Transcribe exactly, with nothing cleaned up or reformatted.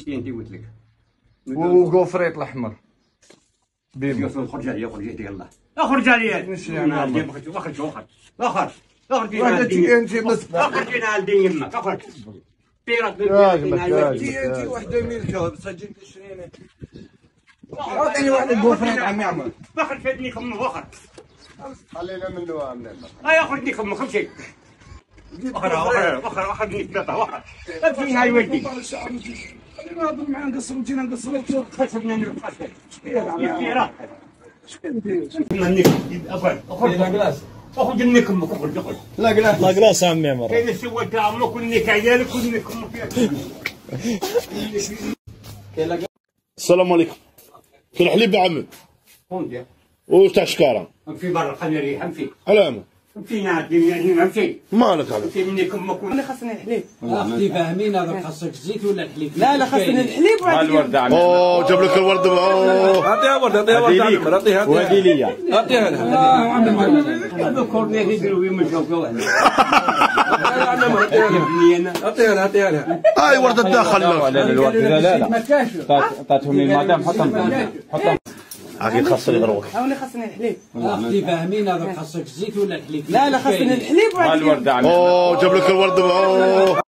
انت قلت لك وكوفريط الاحمر بيبي خرج عليا خرج عليا يلا اخرج عليا اخرج اخرج اخرج اخرج اخرج انت بس اخرج لنا الدين يمك اخرج بيرك انت وحده ملكه بتسجل عشرين اعطيني واحد كوفريط عمي عمر اخرج فدني خمه اخرج خلينا منه امنا اي اخرجني خمه خم شيء اخرج اخرج اخرج اخرجني ثلاثه اخرج امشي هاي ودي خلينا نهضر معاه نقصر وجينا نقصر خسرنا نروح اخرج اخرج منكم اخرج اخرج لا قلاص لا قلاص يا عمي عمر كاين سويت عمك ونك عيالك ونكم السلام عليكم. كل حليب يا عمي فهمت وش تاع شكاره في برا خلينا نريح نمشي على ما نمشي نعدي يعني نمشي مالك على نمشي منكم امك انا خاصني الحليب اختي فاهمين هذا خاصك الزيت ولا الحليب؟ لا لا خاصني الحليب مع الورده عمي. اوه جاب لك الورده. اوه اعطيها ورده اعطيها ورده عمر اعطيها وهذه ليا اعطيها لها هذا كورني يديروا يمشوا واحد اعطيها لها اعطيها لها هاي ورده الداخل. لا الورده لا لا عطاتهم لي المدام حطهم حطهم اكيد خاصني ضروك. انا خاصني الحليب اختي فاهمين هذا خاصك الزيت ولا الحليب؟ لا لا خاصني الحليب مع الورده عمي. اوه جاب لك الورده. اوه